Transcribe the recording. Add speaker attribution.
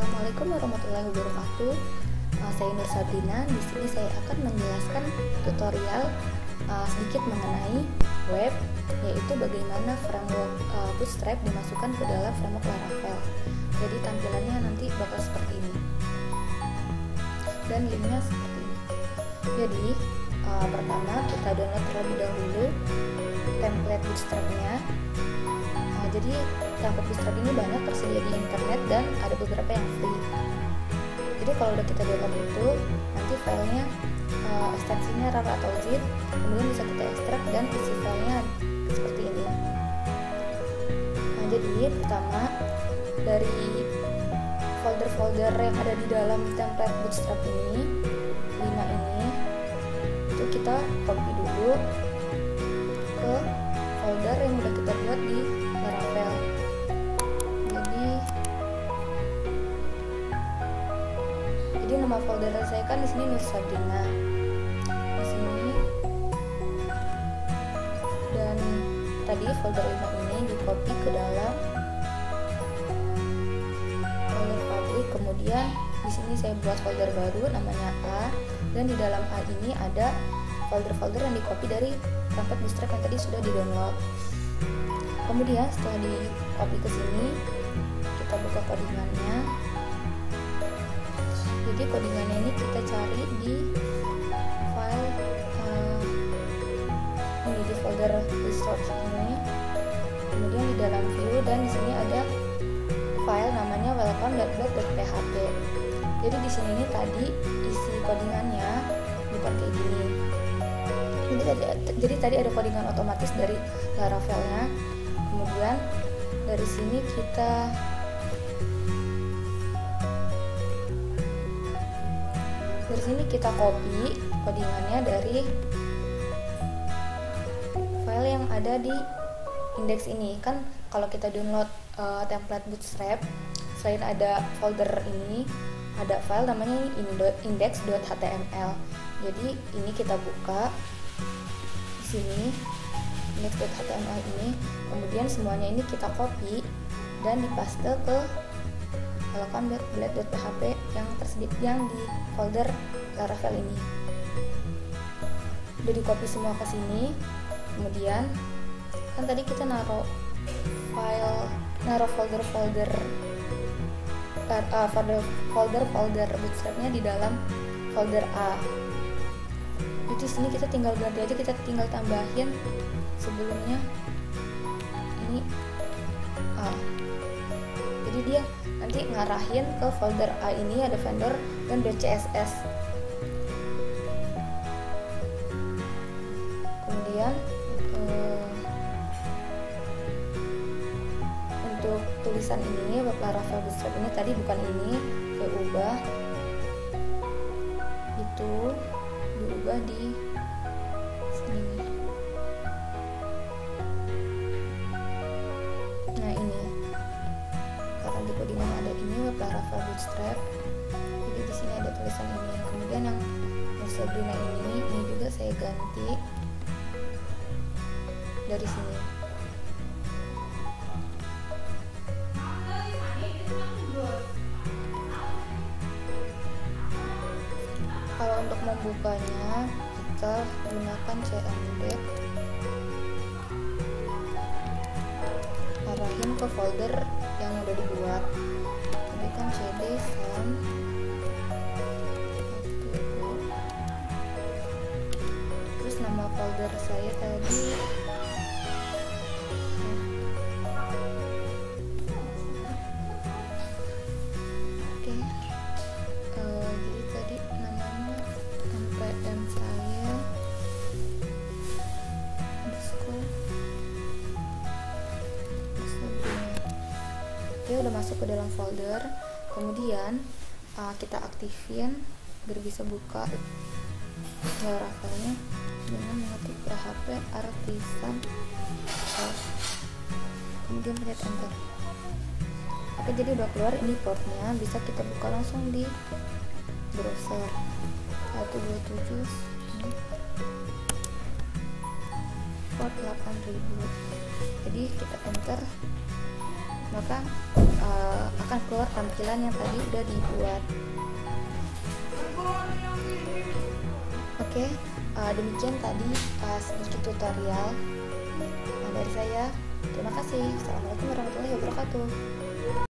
Speaker 1: Assalamualaikum warahmatullahi wabarakatuh. Saya Nur Sabrina. Di sini saya akan menjelaskan tutorial sedikit mengenai web, yaitu bagaimana framework Bootstrap dimasukkan ke dalam framework Laravel. Jadi tampilannya nanti bakal seperti ini. Dan linknya seperti ini. Jadi pertama kita download terlebih dahulu template Bootstrap-nya. Jadi template Bootstrap ini banyak tersedia di internet dan ada beberapa yang free. Jadi kalau udah kita download itu, nanti filenya ekstensinya RAR atau zip, kemudian bisa kita ekstrak dan isi filenya seperti ini. Nah, jadi pertama dari folder-folder yang ada di dalam template Bootstrap ini, 5 ini, itu kita copy dulu ke folder yang udah kita buat di Laravel. Jadi nama folder saya kan di sini Nur Sabrina. Di sini. Dan tadi folder 5 ini di copy ke dalam folder public. Kemudian di sini saya buat folder baru namanya A, dan di dalam A ini ada folder-folder yang di copy dari template Bootstrap yang tadi sudah di-download. Kemudian setelah di copy ke sini, kita buka codingannya. Jadi codingannya ini kita cari di file ini di folder resource ini. Kemudian di dalam view, dan di sini ada file namanya welcome.blog.php. Jadi di sini ini tadi isi codingannya bukan kayak gini. Jadi tadi ada codingan otomatis dari Laravelnya. Kemudian dari sini kita copy codingannya dari file yang ada di index ini. Kan kalau kita download template Bootstrap, selain ada folder ini, ada file namanya index.html. Jadi ini kita buka di sini index.html ini, kemudian semuanya ini kita copy dan dipaste ke welcome.blog.php yang tersedia yang di folder Laravel ini. Udah di copy semua ke sini. Kemudian kan tadi kita naruh folder Bootstrapnya di dalam folder A. Jadi sini kita tinggal ganti aja, kita tinggal tambahin sebelumnya ini A. Jadi dia nanti ngarahin ke folder A ini ada vendor dan .css. Kemudian untuk tulisan ini Laravel Bootstrap ini tadi bukan ini, saya ubah, itu diubah di sini. Nah ini karena di codingan ada ini Laravel Bootstrap, jadi di sini ada tulisan ini. Kemudian yang Nur Sabrina ini juga saya ganti dari sini. Kalau untuk membukanya kita gunakan cmd, arahin ke folder yang udah dibuat. Jadi kan cd sam, terus nama folder saya tadi jadi tadi namanya npm saya Oke, udah masuk ke dalam folder. Kemudian kita aktifin biar bisa buka Laravelnya dengan mengetik php artisan, kemudian pencet enter. Oke, jadi udah keluar ini portnya, bisa kita buka langsung di browser 127 port 8000. Jadi kita enter maka akan keluar tampilan yang tadi udah dibuat. Oke, demikian tadi sedikit tutorial dari saya. Terima kasih. Assalamualaikum warahmatullahi wabarakatuh.